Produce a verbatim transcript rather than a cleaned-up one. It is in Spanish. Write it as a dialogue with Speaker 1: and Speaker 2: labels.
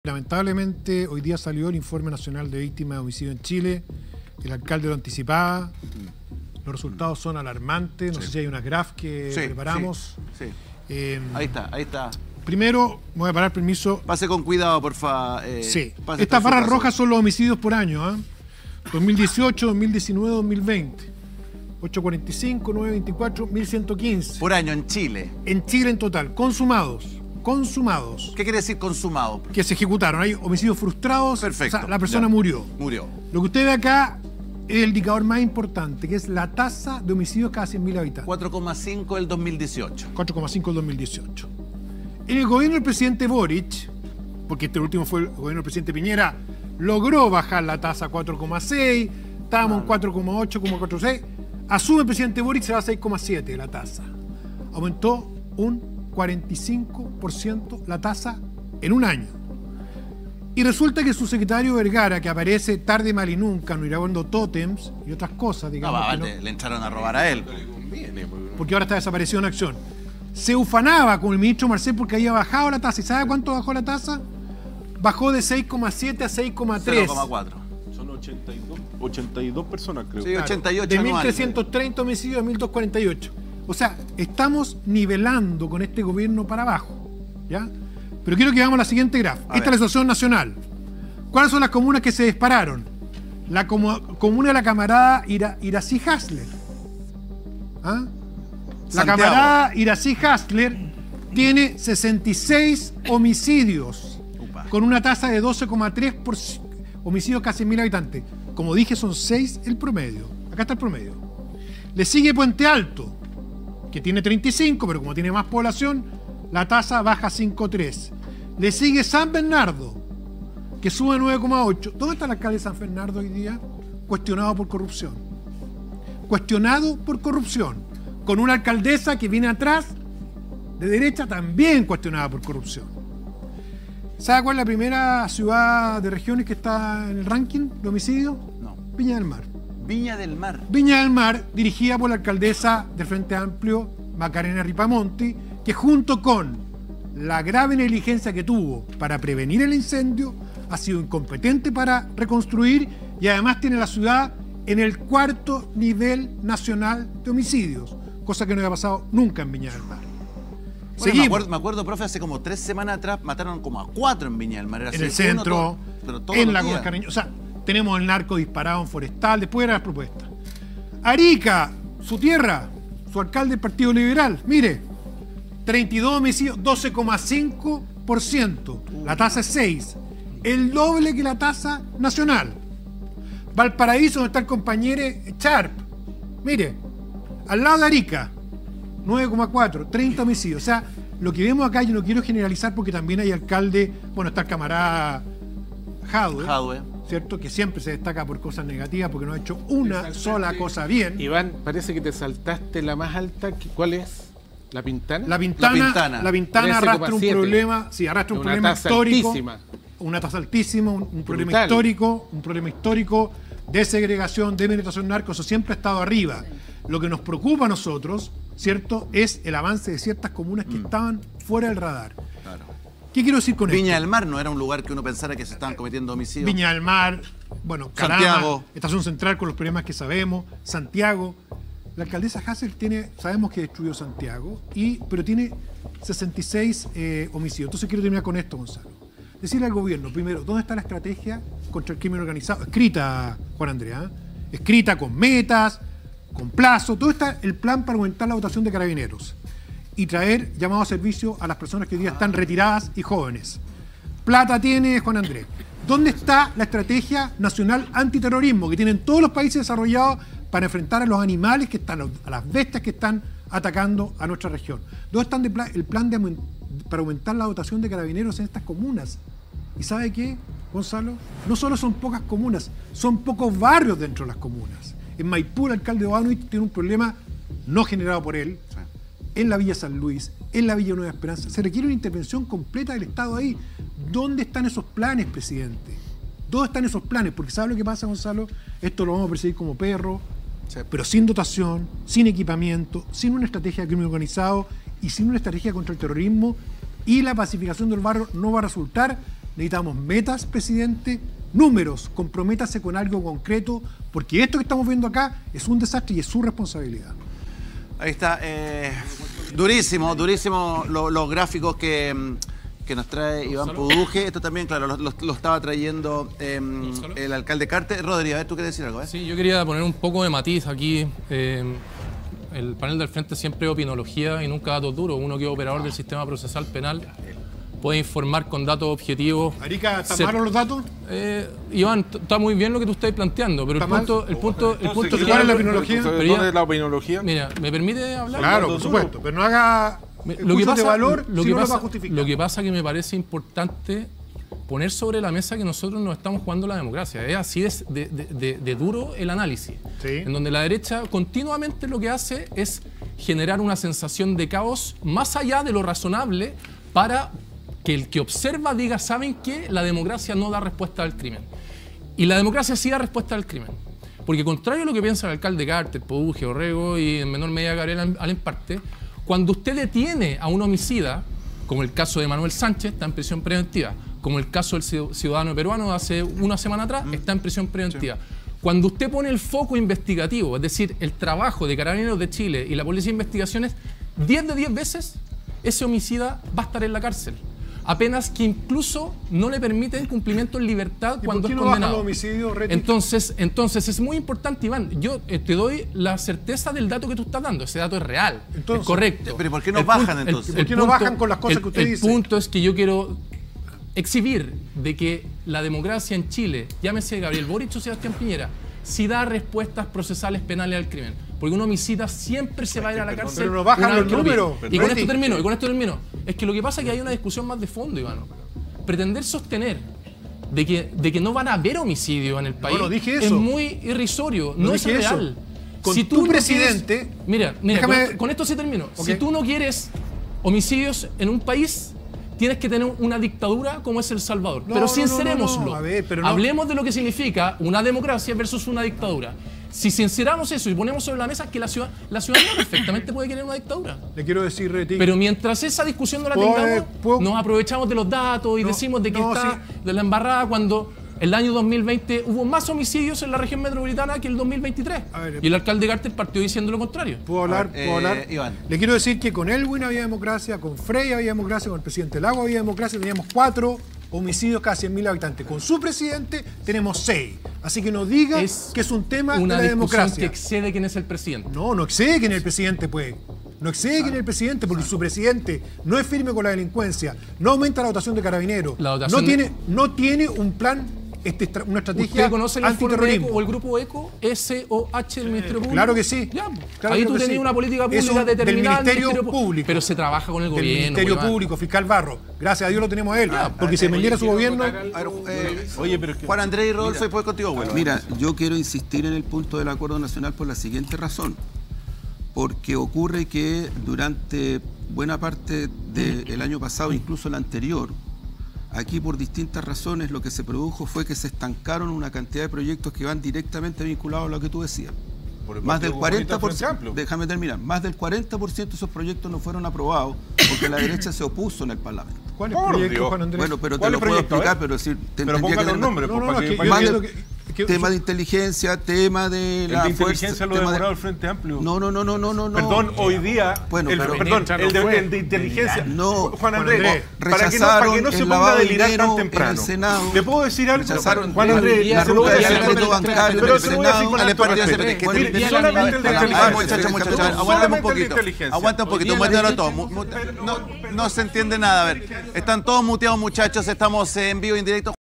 Speaker 1: Lamentablemente, hoy día salió el Informe Nacional de Víctimas de Homicidio en Chile. El alcalde lo anticipaba. Los resultados son alarmantes. No
Speaker 2: Sí.
Speaker 1: sé si hay unas graph que
Speaker 2: Sí,
Speaker 1: preparamos.
Speaker 2: Sí, sí.
Speaker 1: Eh,
Speaker 2: Ahí está, ahí está.
Speaker 1: Primero, me voy a parar, permiso.
Speaker 2: Pase con cuidado, porfa. Eh,
Speaker 1: Sí.
Speaker 2: pase
Speaker 1: Estas
Speaker 2: esta
Speaker 1: barras
Speaker 2: situación.
Speaker 1: rojas son los homicidios por año. ¿eh? dos mil dieciocho, dos mil diecinueve, dos mil veinte. ochocientos cuarenta y cinco, novecientos veinticuatro, mil ciento quince.
Speaker 2: Por año en Chile.
Speaker 1: En Chile en total, consumados. Consumados.
Speaker 2: ¿Qué quiere decir consumado?
Speaker 1: Que se ejecutaron. Hay homicidios frustrados.
Speaker 2: Perfecto.
Speaker 1: O sea, la persona
Speaker 2: Ya.
Speaker 1: murió.
Speaker 2: Murió.
Speaker 1: Lo que usted ve acá es el indicador más importante, que es la tasa de homicidios cada cien mil habitantes.
Speaker 2: cuatro coma cinco el dos mil dieciocho.
Speaker 1: cuatro coma cinco el dos mil dieciocho. En el gobierno del presidente Boric, porque este último fue el gobierno del presidente Piñera, logró bajar la tasa a cuatro coma seis, estábamos en cuatro coma ocho, cuatro coma seis. Asume el presidente Boric, se va a seis coma siete la tasa. Aumentó un cuarenta y cinco por ciento la tasa en un año. Y resulta que su secretario Vergara, que aparece tarde, mal y nunca, no grabando tótems y otras cosas,
Speaker 2: No,
Speaker 1: digamos,
Speaker 2: va,
Speaker 1: que no-
Speaker 2: le, le entraron a robar a él.
Speaker 1: porque ahora está desaparecido en acción, se ufanaba con el ministro Marcel porque había bajado la tasa. ¿Y sabe cuánto bajó la tasa? Bajó de seis coma siete a seis coma tres.
Speaker 2: cero coma cuatro.
Speaker 3: Son ochenta y dos, ochenta y dos personas, creo.
Speaker 2: Sí, ochenta y ocho
Speaker 1: De
Speaker 2: anuales.
Speaker 1: mil trescientos treinta homicidios a mil doscientos cuarenta y ocho. O sea, estamos nivelando con este gobierno para abajo, ¿ya? Pero quiero que veamos la siguiente graf. Esta
Speaker 2: ver.
Speaker 1: es la situación nacional. ¿Cuáles son las comunas que se dispararon? La comu- comuna de la camarada Ira- Irací Hasler. ¿Ah? La
Speaker 2: Santiago.
Speaker 1: camarada Irací Hasler tiene sesenta y seis homicidios,
Speaker 2: Upa.
Speaker 1: con una tasa de doce coma tres por ciento homicidios casi mil habitantes. Como dije, son seis el promedio. Acá está el promedio. Le sigue Puente Alto, que tiene treinta y cinco, pero como tiene más población, la tasa baja a cinco coma tres. Le sigue San Bernardo, que sube nueve coma ocho. ¿Dónde está el alcalde de San Bernardo hoy día? Cuestionado por corrupción. Cuestionado por corrupción. Con una alcaldesa que viene atrás, de derecha, también cuestionada por corrupción. ¿Sabe cuál es la primera ciudad de regiones que está en el ranking de homicidios?
Speaker 2: No.
Speaker 1: Viña del Mar.
Speaker 2: Viña del Mar.
Speaker 1: Viña del Mar, dirigida por la alcaldesa del Frente Amplio, Macarena Ripamonti, que junto con la grave negligencia que tuvo para prevenir el incendio, ha sido incompetente para reconstruir y además tiene la ciudad en el cuarto nivel nacional de homicidios, cosa que no había pasado nunca en Viña del Mar.
Speaker 2: Bueno, me,
Speaker 1: Seguimos.
Speaker 2: acuerdo, me acuerdo, profe, hace como tres semanas atrás mataron como a cuatro en Viña del Mar. Era
Speaker 1: En
Speaker 2: así,
Speaker 1: el
Speaker 2: uno
Speaker 1: centro,
Speaker 2: todo- pero todos
Speaker 1: en
Speaker 2: los
Speaker 1: la
Speaker 2: días.
Speaker 1: Cascareño. O sea, tenemos el narco disparado en Forestal, después eran las propuestas. Arica, su tierra, su alcalde del Partido Liberal, mire, treinta y dos homicidios, doce coma cinco por ciento. La tasa es seis, el doble que la tasa nacional. Valparaíso, donde está el compañero Sharp, mire, al lado de Arica, nueve coma cuatro, treinta homicidios. O sea, lo que vemos acá, yo no quiero generalizar porque también hay alcalde, bueno, está el camarada Jadwe,
Speaker 2: Jadwe.
Speaker 1: ¿cierto? Que siempre se destaca por cosas negativas porque no ha hecho una sola cosa bien.
Speaker 3: Iván, parece que te saltaste la más alta. que- ¿Cuál es? ¿La Pintana?
Speaker 1: La Pintana,
Speaker 2: La Pintana.
Speaker 1: la Pintana arrastra un
Speaker 3: trece coma siete.
Speaker 1: problema, sí, arrastra un
Speaker 3: Una
Speaker 1: problema
Speaker 3: tasa
Speaker 1: histórico.
Speaker 3: altísima.
Speaker 1: Una tasa altísima, un, un problema
Speaker 3: Brutal.
Speaker 1: histórico, un problema histórico de segregación, de penetración narco, eso siempre ha estado arriba. Lo que nos preocupa a nosotros, ¿cierto?, es el avance de ciertas comunas que estaban fuera del radar.
Speaker 2: Claro.
Speaker 1: ¿Qué quiero decir con
Speaker 2: Viña
Speaker 1: esto?
Speaker 2: del Mar no era un lugar que uno pensara que se estaban cometiendo homicidios.
Speaker 1: Viña del Mar, bueno, Calama,
Speaker 2: Santiago.
Speaker 1: Estación Central con los problemas que sabemos, Santiago. La alcaldesa Hassel tiene, sabemos que destruyó Santiago, y, pero tiene sesenta y seis eh, homicidios. Entonces quiero terminar con esto, Gonzalo. Decirle al gobierno, primero, ¿dónde está la estrategia contra el crimen organizado? Escrita, Juan Andrea, ¿eh? Escrita con metas, con plazo, todo está el plan para aumentar la dotación de carabineros y traer llamado a servicio a las personas que hoy día están retiradas y jóvenes. Plata tiene Juan Andrés. ¿Dónde está la estrategia nacional antiterrorismo que tienen todos los países desarrollados para enfrentar a los animales que están, a las bestias que están atacando a nuestra región? ¿Dónde está el plan, el plan de, aument- para aumentar la dotación de carabineros en estas comunas? ¿Y sabe qué, Gonzalo? No solo son pocas comunas, son pocos barrios dentro de las comunas. En Maipú, el alcalde Obanovich tiene un problema no generado por él, en la Villa San Luis, en la Villa Nueva Esperanza. Se requiere una intervención completa del Estado ahí. ¿Dónde están esos planes, presidente? ¿Dónde están esos planes? Porque ¿sabe lo que pasa, Gonzalo? Esto lo vamos a perseguir como perro,
Speaker 2: Sí.
Speaker 1: pero sin dotación, sin equipamiento, sin una estrategia de crimen organizado y sin una estrategia contra el terrorismo, y la pacificación del barrio no va a resultar necesitamos metas, presidente, números, comprométase con algo concreto, porque esto que estamos viendo acá es un desastre y es su responsabilidad.
Speaker 2: Ahí está. Eh, durísimo, durísimo lo, los gráficos que, que nos trae Iván Puduje. Esto también, claro, lo, lo, lo estaba trayendo eh, el alcalde Carter. Rodri, a ver, ¿tú quieres decir algo? ¿eh?
Speaker 4: Sí, yo quería poner un poco de matiz aquí. Eh, el panel del frente siempre es opinología y nunca datos duros. Uno que es operador del sistema procesal penal puede informar con datos objetivos.
Speaker 1: Arica, ¿están malos los datos?
Speaker 4: Eh, Iván, está muy bien lo que tú estás planteando, pero el punto, el punto, el punto
Speaker 1: es ¿cuál es la opinología?
Speaker 3: ¿Dónde es la opinología?
Speaker 4: Mira, ¿me permite hablar?
Speaker 1: Claro, por supuesto, pero no haga
Speaker 4: lo que pasa,
Speaker 1: de valor
Speaker 4: lo
Speaker 1: si
Speaker 4: que
Speaker 1: no
Speaker 4: pasa,
Speaker 1: lo va a justificar.
Speaker 4: Lo que pasa que me parece importante poner sobre la mesa que nosotros nos estamos jugando la democracia. Es así es de, de, de, de duro el análisis,
Speaker 1: sí.
Speaker 4: En donde la derecha continuamente lo que hace es generar una sensación de caos más allá de lo razonable para que el que observa diga, ¿saben qué? La democracia no da respuesta al crimen. Y la democracia sí da respuesta al crimen. Porque contrario a lo que piensa el alcalde Carter, Puduje, Orrego y en menor medida Gabriel Alemparte, cuando usted detiene a un homicida, como el caso de Manuel Sánchez, está en prisión preventiva, como el caso del ciudadano peruano de hace una semana atrás, está en prisión preventiva. Sí. Cuando usted pone el foco investigativo, es decir, el trabajo de Carabineros de Chile y la Policía de Investigaciones, diez de diez veces ese homicida va a estar en la cárcel. Apenas que incluso no le permiten cumplimiento en libertad cuando es condenado. Entonces, entonces es muy importante, Iván. Yo eh, te doy la certeza del dato que tú estás dando. Ese dato es real, entonces, es correcto.
Speaker 2: Pero ¿por qué no bajan
Speaker 4: punto,
Speaker 2: entonces?
Speaker 4: El,
Speaker 1: ¿Por qué
Speaker 4: punto,
Speaker 1: no bajan con las cosas
Speaker 4: el,
Speaker 1: que usted
Speaker 4: el
Speaker 1: dice?
Speaker 4: El punto es que yo quiero exhibir de que la democracia en Chile, llámese Gabriel Boric o Sebastián Piñera, sí da respuestas procesales penales al crimen. Porque un homicida siempre se va a ir a la cárcel.
Speaker 1: Pero no bajan los números.
Speaker 4: Y con esto termino, y con esto termino. Es que lo que pasa es que hay una discusión más de fondo, Iván. Pretender sostener de que, de que no van a haber homicidios en el país
Speaker 1: no, no dije eso.
Speaker 4: es muy irrisorio, no, no es real.
Speaker 1: Eso. Con
Speaker 4: si
Speaker 1: tu
Speaker 4: tú
Speaker 1: presidente...
Speaker 4: No quieres, mira, mira
Speaker 1: déjame...
Speaker 4: con, con esto sí termino.
Speaker 1: Okay.
Speaker 4: Si tú no quieres homicidios en un país, tienes que tener una dictadura como es El Salvador.
Speaker 1: No,
Speaker 4: pero
Speaker 1: no,
Speaker 4: sincerémoslo.
Speaker 1: No, no, no. A ver, pero no.
Speaker 4: Hablemos de lo que significa una democracia versus una dictadura. Si sinceramos eso y ponemos sobre la mesa que la, ciudad, la ciudadanía perfectamente puede querer una dictadura.
Speaker 1: Le quiero decir, Reti.
Speaker 4: Pero mientras esa discusión no la
Speaker 1: ¿Puedo,
Speaker 4: tengamos,
Speaker 1: ¿puedo?
Speaker 4: nos aprovechamos de los datos y
Speaker 1: no,
Speaker 4: decimos de que
Speaker 1: no,
Speaker 4: está
Speaker 1: sí.
Speaker 4: de la embarrada cuando el año dos mil veinte hubo más homicidios en la región metropolitana que el dos mil veintitrés. Ver, y el alcalde Carter partió diciendo lo contrario.
Speaker 1: ¿Puedo hablar?
Speaker 2: Ver,
Speaker 1: ¿Puedo
Speaker 2: eh,
Speaker 1: hablar?
Speaker 2: Iván.
Speaker 1: Le quiero decir que con Elwin había democracia, con Frey había democracia, con el presidente Lago había democracia, teníamos cuatro homicidios cada cien mil habitantes. Con su presidente tenemos seis. Así que no diga
Speaker 4: es
Speaker 1: que es un tema
Speaker 4: una
Speaker 1: de la democracia.
Speaker 4: que excede quién es el presidente.
Speaker 1: No, no excede quién es el presidente, pues. No excede quién es el presidente, porque su presidente no es firme con la delincuencia, no aumenta la dotación de carabineros,
Speaker 4: la dotación
Speaker 1: no, tiene,
Speaker 4: de...
Speaker 1: no tiene un plan, este, una estrategia
Speaker 4: ¿Usted conoce el informe
Speaker 1: antiterrorismo
Speaker 4: ECO o el grupo ECO, S O H del Ministerio Público?
Speaker 1: Claro que sí.
Speaker 4: Ya,
Speaker 1: claro
Speaker 4: ahí
Speaker 1: que
Speaker 4: tú tenías
Speaker 1: sí.
Speaker 4: una política
Speaker 1: Eso
Speaker 4: pública determinada
Speaker 1: del Ministerio Público.
Speaker 4: Pero se trabaja con el
Speaker 1: del
Speaker 4: gobierno.
Speaker 1: Ministerio
Speaker 4: Iván.
Speaker 1: Público, fiscal Barro. Gracias a Dios lo tenemos a él.
Speaker 4: Ya,
Speaker 1: porque si vendiera su gobierno...
Speaker 2: Ver, eh,
Speaker 3: Oye, pero es que...
Speaker 2: Juan Andrés y Rodolfo, después contigo, bueno.
Speaker 5: Mira, yo quiero insistir en el punto del acuerdo nacional por la siguiente razón. Porque ocurre que durante buena parte del año pasado, incluso el anterior, aquí por distintas razones lo que se produjo fue que se estancaron una cantidad de proyectos que van directamente vinculados a lo que tú decías. Más del cuarenta por ciento, déjame terminar, más del cuarenta por ciento de esos proyectos no fueron aprobados porque la derecha se opuso en el Parlamento.
Speaker 1: ¿Cuál es el proyecto, Juan Andrés?
Speaker 5: Bueno, pero te lo puedo explicar, pero decir,
Speaker 3: pero pongan los nombres.
Speaker 1: No, no, no, que
Speaker 5: más
Speaker 1: yo
Speaker 5: de, que, tema de inteligencia, tema de la
Speaker 3: el de inteligencia
Speaker 5: fuerza,
Speaker 3: lo demorado de, el Frente Amplio.
Speaker 5: No, no, no, no, no, no.
Speaker 3: Perdón, hoy día,
Speaker 5: bueno,
Speaker 3: el,
Speaker 5: pero,
Speaker 3: perdón, el de,
Speaker 5: fue,
Speaker 3: el de inteligencia.
Speaker 5: No,
Speaker 3: Juan Andrés,
Speaker 5: Andrés
Speaker 3: para, que no, para que no se ponga a delirar tan temprano.
Speaker 5: Senado,
Speaker 3: ¿Le puedo decir algo?
Speaker 5: Rechazaron
Speaker 3: Juan Andrés,
Speaker 5: la ruta del secreto bancario
Speaker 3: pero
Speaker 5: del
Speaker 3: se lo voy a decir
Speaker 5: Senado.
Speaker 3: con alto respeto. Mire, solamente el de inteligencia.
Speaker 2: Muchachos, muchachos, aguántame un poquito. Aguanta un poquito, muéstralo todo. No se entiende nada, a ver. Están todos muteados, muchachos, estamos en vivo y en directo.